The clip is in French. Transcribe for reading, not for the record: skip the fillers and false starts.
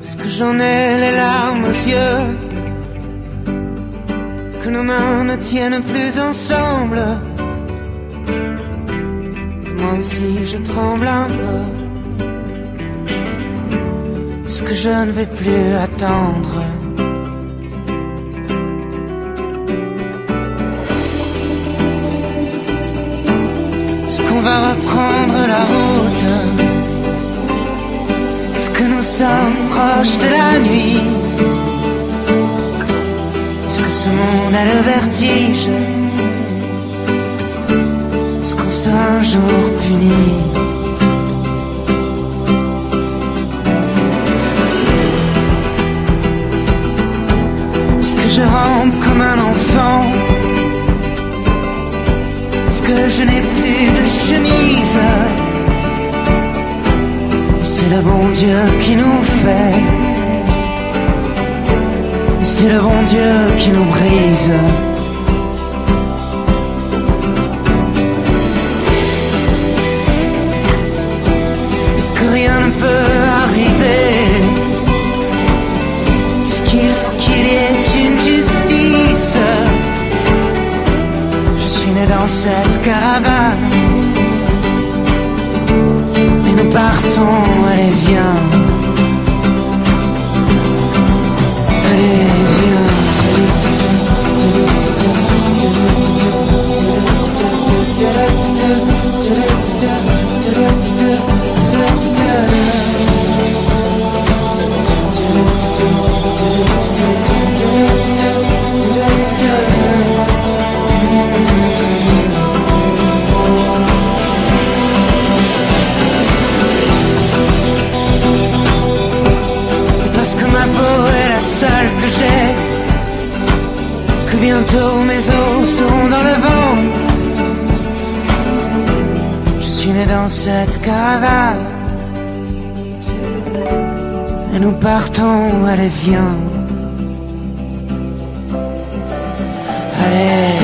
que j'en ai les larmes aux yeux, que nos mains ne tiennent plus ensemble, que moi aussi je tremble un peu, puisque je ne vais plus attendre. Est-ce qu'on va reprendre la route? Est-ce que nous sommes proches de la nuit? Est-ce que ce monde a le vertige? Est-ce qu'on sera un jour puni? Est-ce que je rampe comme un enfant? Est-ce que je n'ai plus de chemise? C'est le bon Dieu qui nous fait, c'est le bon Dieu qui nous brise. Est-ce que rien ne peut arriver, puisqu'il faut qu'il y ait une justice? Je suis né dans cette caravane, mais nous partons, allez viens. Allez viens. Parce que ma peau est la seule que j'ai, que bientôt mes os seront dans le vent. Je suis né dans cette caravane, et nous partons, allez viens. Allez.